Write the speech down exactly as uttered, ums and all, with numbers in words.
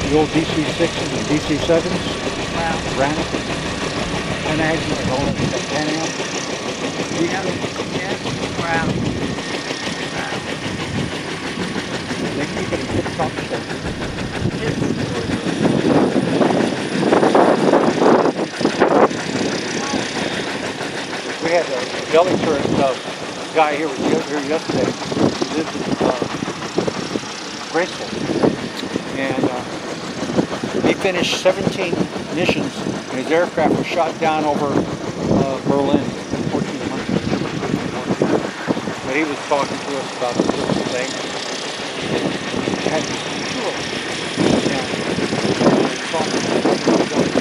the old D C sixes and D C sevens. Wow. Ran it. And I had you know, going at ten amp. Yep. Yeah. Wow. Wow. They keep it in tip-top shape. We had a belly turret uh, guy here was here yesterday. He lives in uh, Graceful, and uh, he finished seventeen missions, and his aircraft was shot down over uh, Berlin in fourteen hundred. But he was talking to us about this thing. He had two of them. And we were talking about